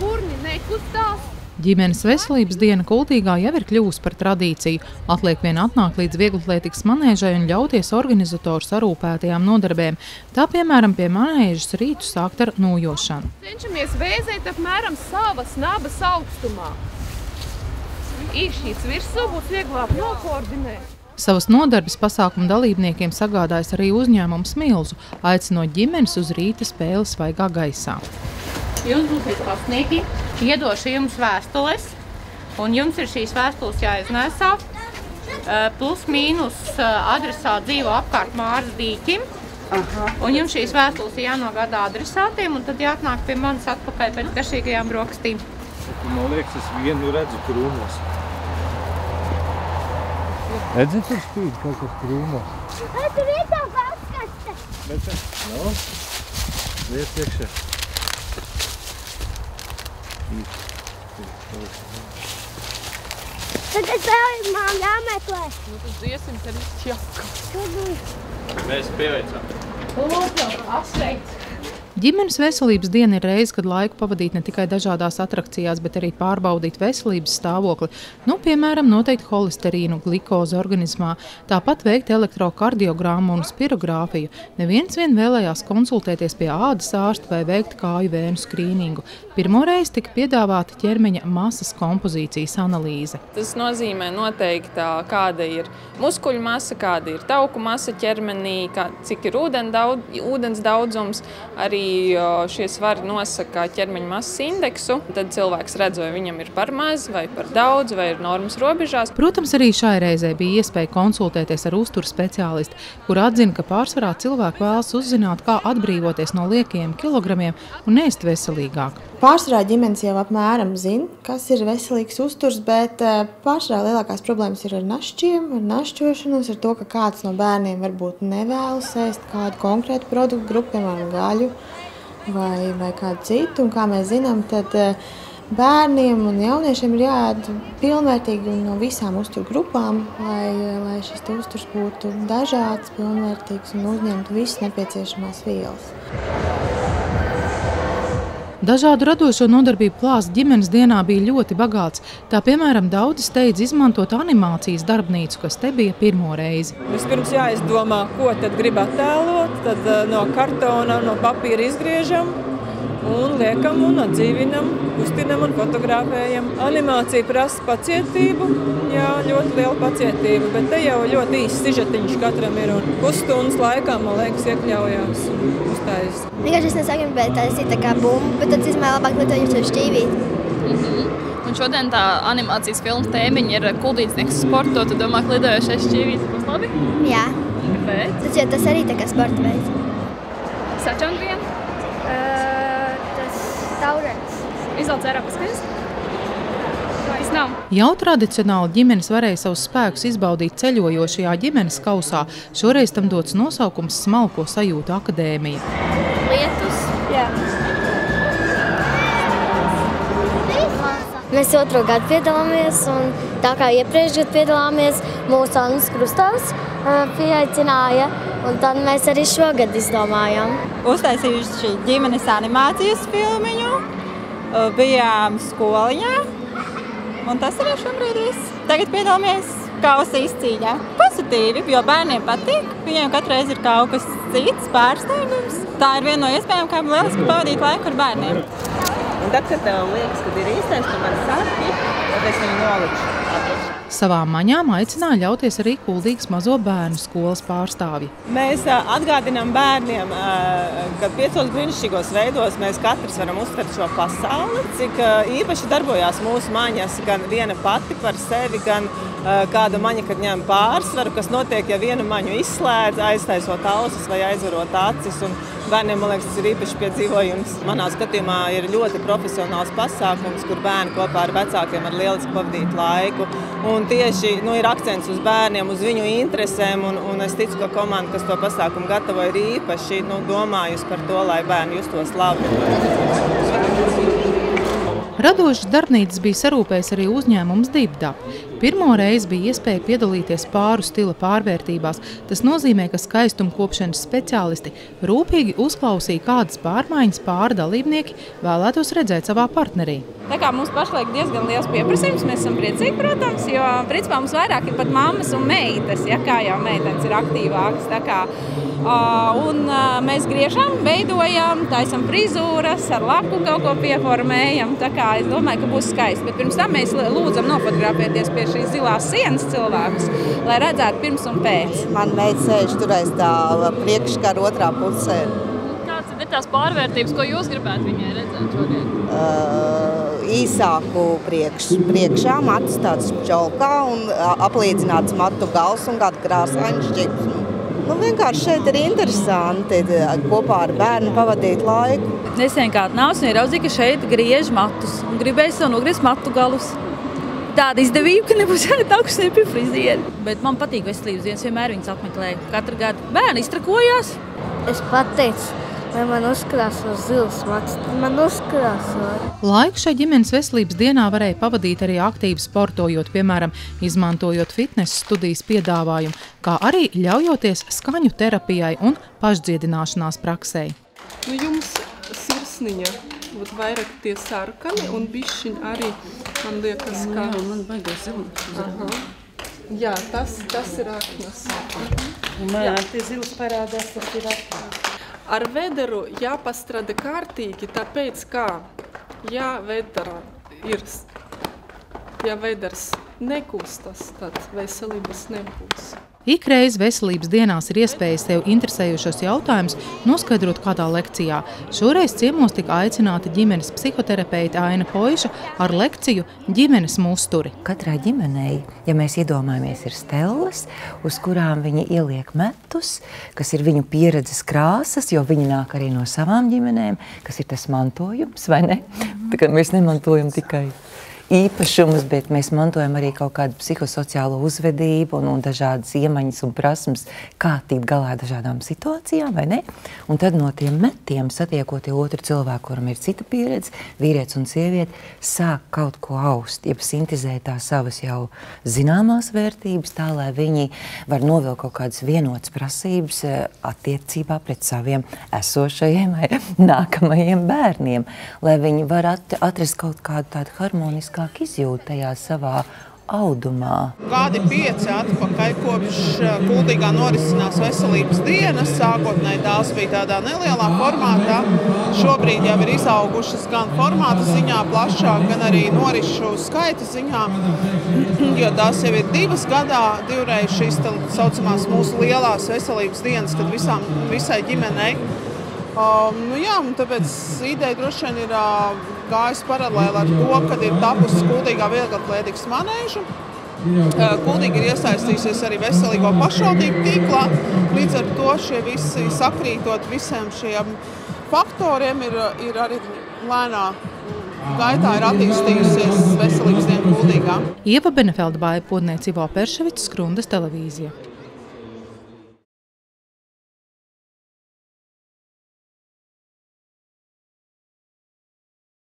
ugurni nekustās. Ģimenes veselības diena Kultīgā jau ir kļuvusi par tradīciju. Atliek vien atnākt līdz vieglatlētikas manēžai un ļauties organizatoru sarūpētajām nodarbēm. Tā, piemēram, pie manēžas rītu sākt ar nūjošanu. Cenšamies vēzēt apmēram savas nabas augstumā. Īkšķīts virsū būs vieglāk nokoordinēt. Savas nodarbes pasākumu dalībniekiem sagādājas arī uzņēmums Milzu, aicinot ģimenes uz rīta spēli svaigā gaisā. Jūs būsiet pasnieki, iedošu jums vēstules, un jums ir šīs vēstules jāiznēsā. Plus mīnus adresā dzīvo apkārt Māras dīķim. Un jums šīs vēstules ir jānogādā adresātiem, un tad jāatnāk pie manis atpakaļ pēc garšīgajām brokastīm. Man liekas, es vienu redzu krūmos. Redzi, tur spīd kaut kas krūmos. Vai tur ir tā valskaste? Bet, no, liec iekšā. Tagad vēl man jāmeklē. Nu, tad iesim te viss jaka. Mēs pieveicām. Lūdzu, apsveic! Ģimenes veselības diena ir reize, kad laiku pavadīt ne tikai dažādās atrakcijās, bet arī pārbaudīt veselības stāvokli. Nu, piemēram, noteikt holesterīnu, glikozi organismā, tāpat veikt elektrokardiogrammu un spirogrāfiju. Neviens vien vēlējās konsultēties pie ādas ārsta vai veikt kāju vēnu skrīningu. Pirmoreiz tika piedāvāta ķermeņa masas kompozīcijas analīze. Tas nozīmē noteikti, kāda ir muskuļu masa, kāda ir tauku masa ķermenī, cik ir ūdens daudzums. Arī šie svari nosaka ķermeņa masas indeksu. Tad cilvēks redz, vai viņam ir par maz, vai par daudz, vai ir normas robežās. Protams, arī šai reizē bija iespēja konsultēties ar uzturu speciālistu, kur atzina, ka pārsvarā cilvēki vēlas uzzināt, kā atbrīvoties no liekajiem kilogramiem un ēst veselīgāk. Pārsvarā ģimenes jau apmēram zina, kas ir veselīgs uzturs, bet pārsvarā lielākās problēmas ir ar našķiem, ar našķošanos, ar to, ka kāds no bērniem varbūt nevēlas ēst kādu konkrētu produktu grupu, piemēram, gaļu vai kādu citu. Un kā mēs zinām, tad bērniem un jauniešiem ir jāēd pilnvērtīgi no visām uzturu grupām, lai šis uzturs būtu dažāds, pilnvērtīgs un uzņemtu visas nepieciešamās vielas. Dažādu radošo nodarbību klāsts ģimenes dienā bija ļoti bagāts. Tā, piemēram, daudzi steidz izmantot animācijas darbnīcu, kas te bija pirmo reizi. Vispirms jāizdomā, ko tad grib attēlot, tad no kartona, no papīra izgriežam un liekam un atdzīvinam, kustinam un fotografējam. Animācija prasa pacietību, jā, ļoti liela pacietība, bet te jau ļoti īsts sižetiņš katram ir un pusstundas laikā, man liekas, iekļaujās un uztājas. Vienkārši es nesāku gribēt taisīt tā kā bumbu, bet tad izmēr labāk lietojums ar šķīvīt. Un šodien tā animācijas filmas tēmiņa ir kuldīdznieks sporto, tu domā, ka lidojošais šķīvīts būs labi? Jā. Kāpēc? Tas arī tā kā sporta veids. Sačangvien? Tas taurens. Izlauc ārā paskaties? Tas nav. Jau tradicionāli ģimenes varēja savus spēkus izbaudīt ceļojošajā ģimenes kausā. Šoreiz tam dots nosaukums Smalko sajūtu akadēmija. Lietus? Jā. Mēs 2. gadu piedalāmies, un tā kā iepriekš gadu piedalāmies, mūsu Annas Krustāvs pieaicināja, un tad mēs arī šogad izdomājām. Uztaisījuši ģimenes animācijas filmiņu, bijām skoliņā, un tas arī šobrīd viss. Tagad piedalāmies kausa izcīņā. Pozitīvi, jo bērniem patīk, viņiem katreiz ir kaut kas cits pārsteigums. Tā ir viena no iespējām, kā lieliski pavadīt laiku ar bērniem. Un tad, kad tev liekas, kad ir īstais, tu man saki, tad es viņu nolikšu. Savām maņām aicināja ļauties arī Kuldīgas mazo bērnu skolas pārstāvji. Mēs atgādinām bērniem, ka 5 brīnišķīgos veidos mēs katrs varam uztvert šo pasauli, cik īpaši darbojās mūsu maņas, gan viena pati par sevi, gan kāda maņa, kad ņem pārsvaru, kas notiek, ja vienu maņu izslēdz, aiztaisot ausis vai aizvarot acis. Un bērniem, man liekas, tas ir īpaši piedzīvojums. Manā skatījumā ir ļoti profesionāls pasākums, kur bērni kopā ar vecākiem var lieliski pavadīt laiku. Un tieši ir akcents uz bērniem, uz viņu interesēm, un es ticu, ka komanda, kas to pasākumu gatavo, ir īpaši domājusi par to, lai bērni justos labi. Radošas darbnīcas bija sarūpējis arī uzņēmums Dibdab. Pirmo reizi bija iespēja piedalīties pāru stila pārvērtībās. Tas nozīmē, ka skaistumkopšanas speciālisti rūpīgi uzklausīja, kādas pārmaiņas pāra dalībnieki vēlētos redzēt savā partnerī. Tā kā mums pašlaik diezgan liels pieprasījums, mēs esam priecīgi, protams, jo principā mums vairāk ir pat mammas un meitas, ja kā jau meitenes ir aktīvākas. Tā kā, mēs griežam, veidojam, taisam frizūras, ar laku kaut ko pieformējam. Tā kā es domāju, ka būs skaisti. Bet pirms tam mēs lūdzam nofotografēties pie šīs zilās sienas cilvēkus, lai redzētu pirms un pēc. Man meita sēž tur aiz tā priekškara otrā pusē. Kāds ir tās pārvērtības, ko jūs gribētu viņai redzēt šodien? Īsāku priekšā, matus tāds čolkā un apliecināts matu gals un kādu krāsainu šķips. Vienkārši šeit ir interesanti kopā ar bērnu pavadīt laiku. Nesen kā nāc un ieraudzīju, ka šeit griež matus un gribēju sev nogriezt matu galus. Tāda izdevība, ka nebūs jāiet augstē pie frizieri. Bet man patīk veselības dienas, vienmēr viņas apmeklēju. Katru gadu bērni iztrakojās. Es pateicu, lai man uzkrāso zils matus, tad man uzkrāso. Laiku šai ģimenes veselības dienā varēja pavadīt arī aktīvi sportojot, piemēram, izmantojot fitnesa studijas piedāvājumu, kā arī ļaujoties skaņu terapijai un pašdziedināšanās praksei. Jums sirsniņa būtu vairāk tie sarkani un bišķiņ arī, man liekas, kā... Jā, man baigās zilums. Jā, tas ir aknas. Un man tie zilas parādās, tas ir aknas. Ar vederu jāpastrāda kārtīgi, tāpēc, kā ja veders nekustas, tad veselības nebūs. Ikreiz veselības dienās ir iespēja sev interesējušos jautājumus noskaidrot kādā lekcijā. Šoreiz ciemos tika aicināta ģimenes psihoterapeite Aina Poiša ar lekciju ģimenes musturi. Katrai ģimenei, ja mēs iedomājamies, ir stelles, uz kurām viņi ieliek metus, kas ir viņu pieredzes krāsas, jo viņi nāk arī no savām ģimenēm, kas ir tas mantojums, vai ne? Tā kā mēs nemantojam tikai īpašumus, bet mēs mantojam arī kaut kādu psihosociālo uzvedību un dažādas iemaņas un prasmes, kā tikt galā dažādām situācijām, vai ne? Un tad no tiem metiem, satiekot otru cilvēku, kuram ir cita pieredze, vīrietis un sieviete, sāk kaut ko aust, jeb sintizēt tās savas jau zināmās vērtības, tā, lai viņi var novilkt kaut kādas vienotas prasības attiecībā pret saviem esošajiem vai nākamajiem bērniem, lai viņi var atrast kaut kādu tādu harmonisku izjūt tajā savā audumā. Kādi 5 atpakaļ, kopš Kuldīgā norisinās veselības dienas, sākotnēji tās bija tādā nelielā formātā. Šobrīd jau ir izaugušas gan formāta ziņā plašāk, gan arī norišu skaita ziņā, jo tās jau ir 2 gadā, divreiz šīs saucamās mūsu lielās veselības dienas, kad visai ģimenei. Tāpēc ideja droši vien ir gājis paralēli ar to, kad ir tapusi Kuldīgā vieglatlētikas manēža. Kuldīga ir iesaistījusies arī veselīgo pašvaldību tīklā. Līdz ar to šie visi sakrītot visiem šiem faktoriem ir arī lēnā gaitā ir attīstījusies veselības diena Kuldīgā. Ieva Benefelda, Baiba Podniece, Ivo Perševics, Skrundas televīzija.